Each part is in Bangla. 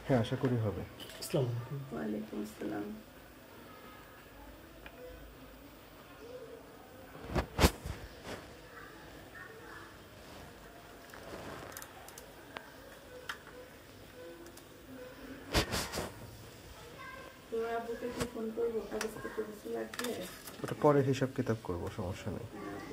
হ্যাঁ, আশা করি হবে। আসসালামু আলাইকুম। ওয়ালাইকুম আসসালাম। তোমার আব্বুকে কি ফোন করবো? কাগজপত্র কিছু লাগবে? ওটা পরে হিসাব কিতাব করবো, সমস্যা নেই।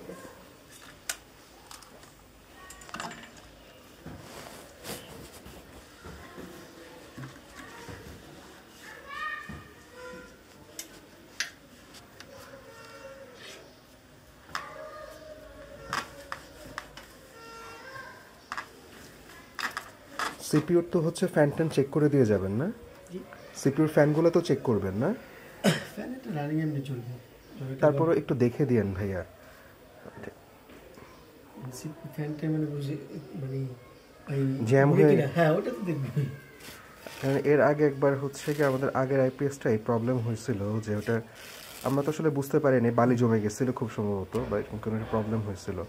সিপিউর তো হচ্ছে ফ্যান ট্যান চেক করে দিয়ে যাবেন না? জি, সিপিউর ফ্যানগুলো তো চেক করবেন না? ফ্যান এটা রানিং এমনি চলবে। তারপরও একটু দেখে দিয়েন ভাইয়া। ফ্যানটা মানে বুঝে মানে এই জ্যাম হয়ে হ্যাঁ ওটা তো দেখবি। কারণ এর আগে একবার হচ্ছে কি আমাদের আগের আইপিএসটা এই প্রবলেম হয়েছিল যে ওটা আমরা তো আসলে বুঝতে পারিনি, বালি জমে গেছিলো খুব সম্ভবত, বা এরকম কোনো একটা প্রবলেম হয়েছিল।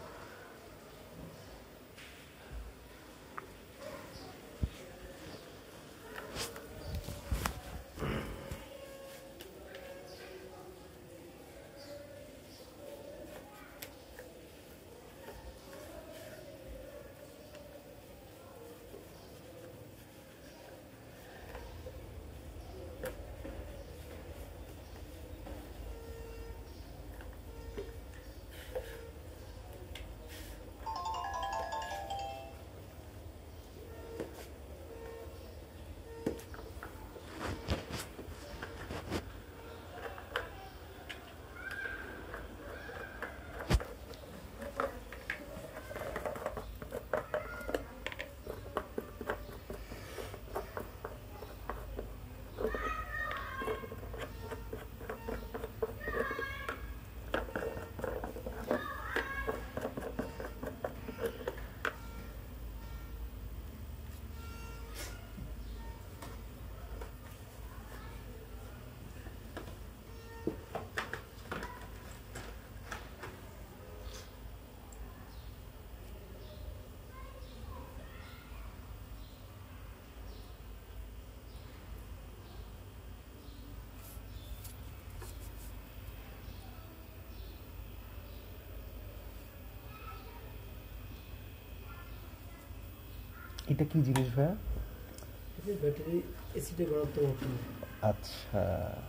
এটা কি জিনিস ভাইয়া? ব্যাটারি এসিডে গরম তো হতো। আচ্ছা,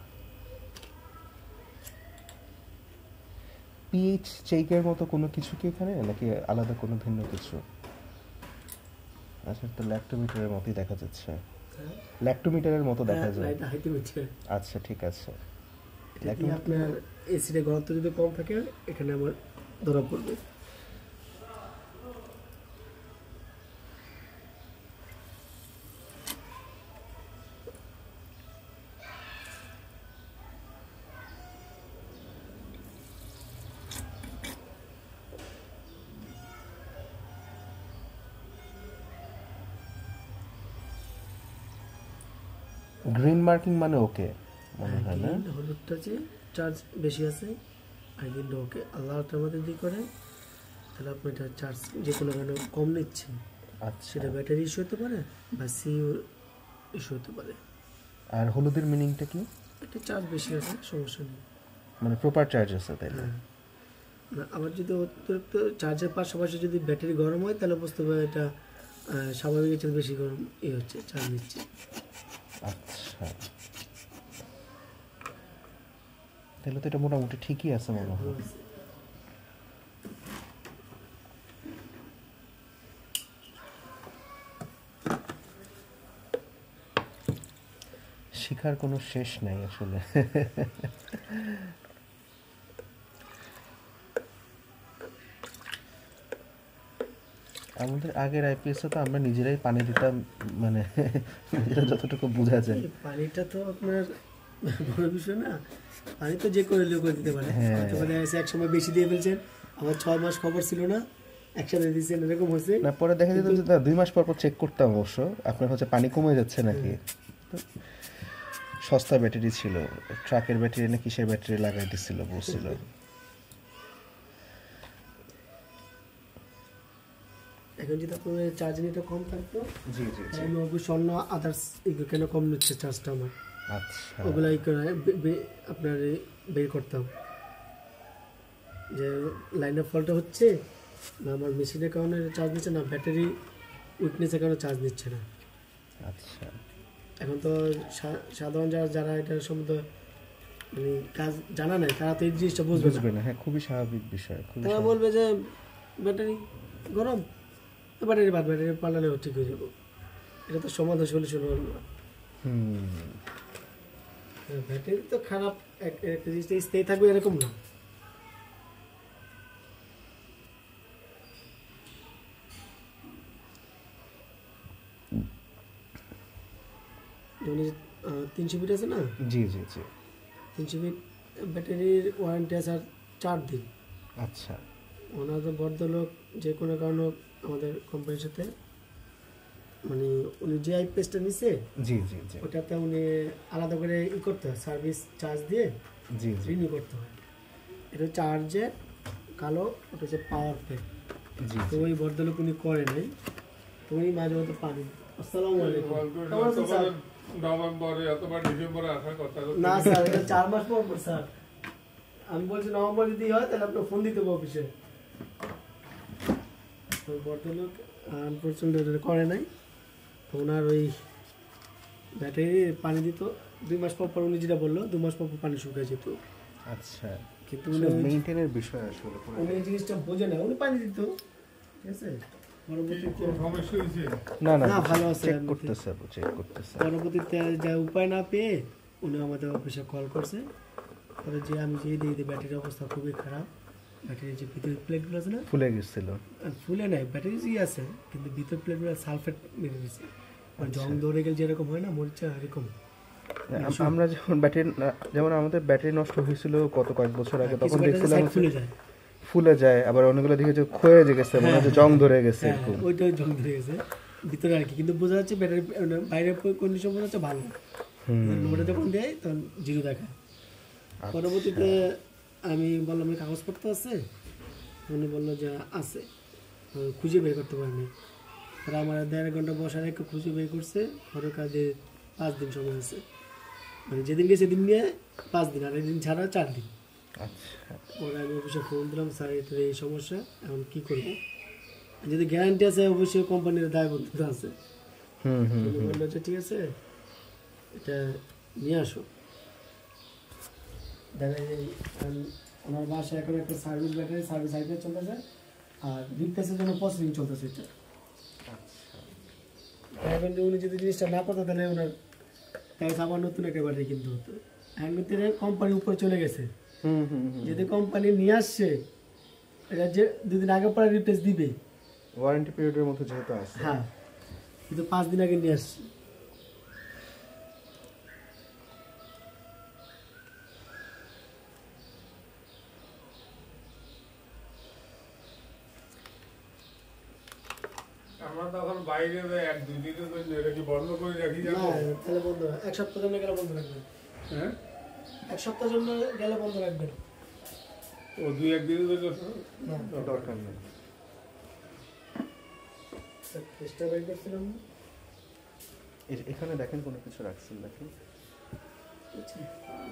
পিএইচ চেকের মতো কোনো কিছু কি এখানে, নাকি আলাদা কোনো ভিন্ন কিছু? আচ্ছা, তো ল্যাক্টোমিটারের মতোই দেখা যাচ্ছে। হ্যাঁ, ল্যাক্টোমিটারের মতো দেখা যায়। লাইট হাইতে মিটার। আচ্ছা, ঠিক আছে। এটা দিয়ে আপনার এসিডে গরম তো যদি কম থাকে এখানে আমার ধরা পড়বে। গ্রিন মার্কিং মানে ওকে মনে হয় না? গ্রিন হলুদটা যে চার্জ বেশি আছে আর গ্রিনটা ওকে। আল্লাহটার মধ্যে দিয়ে করে তাহলে আপনি এটা চার্জ যে কোনো কারণে কম নিচ্ছে, আচ্ছা, সেটা ব্যাটারি ইস্যু হতে পারে বা সি ইস্যু হতে পারে। আর হলুদের মিনিংটা কি? একটা চার্জ বেশি আছে, সমস্যা নেই। মানে প্রপার চার্জ আছে, তাই না? হ্যাঁ, না আবার যদি অতিরিক্ত চার্জের পাশাপাশি যদি ব্যাটারি গরম হয় তাহলে বুঝতে হবে এটা স্বাভাবিক চেয়ে বেশি গরম হচ্ছে, চার্জ নিচ্ছে। আচ্ছা, তাহলে তো এটা মোটামুটি ঠিকই আছে মনে হয়। শিখার কোনো শেষ নাই আসলে। আমাদের আগের আইপিএসে তো আমরা নিজেরাই পানি দিতাম, মানে নিজেরা যতটুকু বোঝা যায়। পানিটা তো আপনার বড় বিষয় না, পানি তো যে করে করে দিতে পারে। হয়তো এক সময় বেশি দিয়ে ফেলছেন, আমার 6 মাস খবর ছিল না, একসাথে দিয়েছেন, এরকম হয়েছে। না, পরে দেখা যেত যে 2 মাস পর পর চেক করতাম অবশ্য আপনার হচ্ছে পানি কমে যাচ্ছে নাকি। সস্তা ব্যাটারি ছিল, ট্রাকের ব্যাটারি না কিসের ব্যাটারি লাগাই দিছিল বলছিল। এখন যদি আপনার চার্জিংটা কম থাকতো জি জি জি। আমি অবশ্যই অন্য আদার্স কেন কম নিচ্ছে চার্জটা আমার, আচ্ছা ওগুলো আপনার বের করতাম যে লাইনের ফলটা হচ্ছে না আমার মেশিনের কারণে চার্জ নিচ্ছে না ব্যাটারি উইকনেসের কারণে চার্জ নিচ্ছে না। আচ্ছা এখন তো সাধারণ যারা এটা সম্বন্ধে মানে কাজ জানা নাই তারা তো এই জিনিসটা বুঝবে না। বুঝবে না, হ্যাঁ খুবই স্বাভাবিক বিষয়, খুবই তারা বলবে যে ব্যাটারি গরম, ব্যাটারি পাল্টালেও ঠিক হয়ে যাবো। এটা তো সমাধান সলিউশন হল না। ব্যাটারি তো খারাপ একটা জিনিসটা স্থায়ী থাকবে এরকম না। যেমন 300 ফিট আছে না, জি জি জি। 300 ফিট ব্যাটারির ওয়ারেন্টি আছে আর 4 দিন। আচ্ছা ওনাদের ভদ্রলোক যে কোনো কারণে আমাদের কোম্পানির সাথে মানে উনি যে আইপিএসটা নিছে জি জি জি ওটাতে উনি আলাদা করে করতে হয়, সার্ভিস চার্জ দিয়ে জি জি রিনিউ করতে হয়। এটা চার্জে কালো, ওটা হচ্ছে পাওয়ার প্যাক। জি তো ওই ভদ্রলোক উনি করে নাই, তো উনি মাঝে মধ্যে পানি। আসসালামু আলাইকুম, কেমন আছেন স্যার? নভেম্বরে অথবা ডিসেম্বরে আসার কথা। না স্যার, এটা 4 মাস পর স্যার। আমি বলছি নভেম্বর যদি হয় তাহলে আপনার ফোন দিতে হবে অফিসে। তো ভদ্রলোক আনফরচুনেটলি করে নাই, তো ওনার ওই ব্যাটারি পানি দিত 2 মাস পর পর, উনি যেটা বললো 2 মাস পর পর পানি শুকিয়ে যেত। আচ্ছা কিন্তু মেইনটেনের বিষয় আসলে উনি এই জিনিসটা বোঝে না, উনি পানি দিত ঠিক আছে। পরবর্তীতে সমস্যা হয়েছে না না না, ভালো আছে, চেক এমনিতে। করতেছে, চেক করতেছে। পরবর্তীতে যা উপায় না পেয়ে উনি আমাদের অফিসে কল করছে, পরে যে আমি যে দিই ব্যাটারির অবস্থা খুবই খারাপ, ব্যাটারির যে ভিতরের প্লেটগুলো আছে না ফুলে গেছিল। ফুলে নাই, ব্যাটারি আছে কিন্তু ভিতর প্লেটগুলো সালফেট মেরে দিয়েছে, মানে জং ধরে গেলে যেরকম হয় না মরিচা এরকম। আমরা যখন ব্যাটারি, যেমন আমাদের ব্যাটারি নষ্ট হয়েছিল কত কয়েক বছর আগে, কিছু তখন battery দেখছিলাম side ফুলে যায়। ফুলে যায়, আবার অনেকগুলো দেখে যে ক্ষয়ে যে গেছে, মনে হচ্ছে জং ধরে গেছে হ্যাঁ, এরকম। ওইটাই জং ধরে গেছে ভিতরে আর কি, কিন্তু বোঝা যাচ্ছে ব্যাটারি বাইরের কন্ডিশন বোঝা যাচ্ছে ভালো। ওটা যখন দেয় তখন জিরো দেখায়। পরবর্তীতে আমি বললাম কাগজপত্র আছে, উনি বললো যে আছে, খুঁজে বের করতে পারিনি। তারা আমার 1.5 ঘন্টা বসার একটু খুঁজে বের করছে, ওর কাজে 5 দিন সময় আছে, মানে যেদিন গেছে সেদিন নিয়ে 5 দিন, আর এদিন ছাড়া 4 দিন। আচ্ছা ওরা আমি অফিসে ফোন দিলাম, স্যার এটা এই সমস্যা, এখন কী করবো? যদি গ্যারান্টি আছে অবশ্যই কোম্পানির দায়বদ্ধতা আছে। উনি বললো যে ঠিক আছে এটা নিয়ে আসো। দেখা যায় ওনার বাসায় এখন একটা সার্ভিস ব্যাটারি সার্ভিস আইপিএস চলতেছে, আর রিপ্লেসের জন্য প্রসেসিং চলতেছে এটা। এখন উনি যদি জিনিসটা না করতো তাহলে ওনার তাই আবার নতুন একটা ব্যাটারি কিনতে হতো। এখন ভিতরে কোম্পানি উপরে চলে গেছে, যদি কোম্পানি নিয়ে আসছে এটা যে 2 দিন আগে পরে রিপ্লেস দিবে, ওয়ারেন্টি পিরিয়ডের মধ্যে যেহেতু আছে। হ্যাঁ, কিন্তু 5 দিন আগে নিয়ে আসছে। আমরা তখন বাইরে 1-2 দিনের জন্য এটা কি বন্ধ করে রাখি না, যাবো? তাহলে বন্ধ 1 সপ্তাহ জন্য গেলে বন্ধ রাখবেন। হ্যাঁ, 1 সপ্তাহ জন্য গেলে বন্ধ রাখবেন। ও 2-1 দিনের জন্য না, দরকার নেই। চেষ্টা বের করছিলাম। এখানে দেখেন কোনো কিছু রাখছেন দেখেন। আচ্ছা,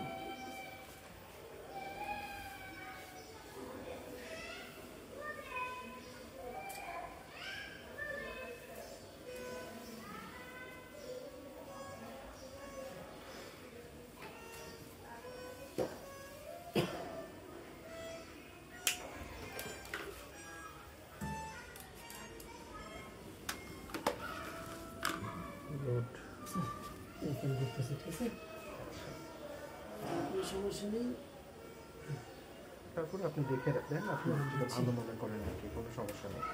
এখানে দেখতেছি, ঠিক আছে? কোনো সমস্যা নেই। তারপরে আপনি দেখে রাখবেন, আপনি যেটা ভালো মনে করেন আর কি, কোনো সমস্যা নেই।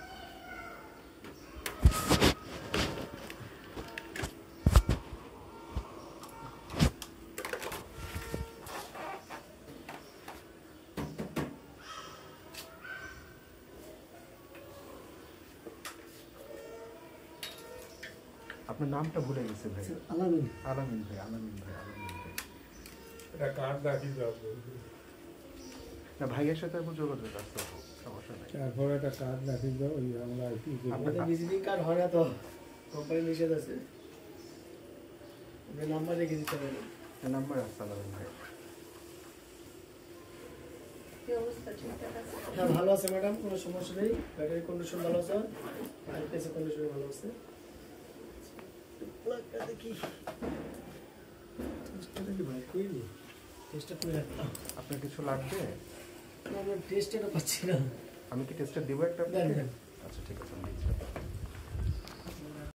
আপনার নামটা ভুলে গেছে ভাই। আলামিন। আলামিন ভাই, আলামিন ভাই, আলামিন ভাই। এটা কার্ড রাখি যাবো। না ভাইয়ের সাথে আমার যোগাযোগ আছে, সমস্যা নেই। তারপরে একটা কার্ড রাখি দাও, ওই আমরা কি করবো? আমাদের ভিজিটিং কার্ড হয় না তো, কোম্পানি নিষেধ আছে। আপনি নাম্বার রেখে দিতে পারেন। নাম্বার আছে আলাদা ভাই। কি অবস্থা, ঠিকঠাক আছে? হ্যাঁ ভালো আছে ম্যাডাম, কোনো সমস্যা নেই। ব্যাটারি কন্ডিশন ভালো আছে, আইপিএস কন্ডিশন ভালো আছে। প্লাগটা দেখি, টেস্টটা দেখি ভাই কইনি, টেস্টটা করে রাখতাম। আপনার কিছু লাগবে? আমরা টেস্টটা পাচ্ছি না। আমি কি টেস্টটা দিব একটা দেন, আপনাকে? দেন। আচ্ছা ঠিক আছে, আমি দিচ্ছি।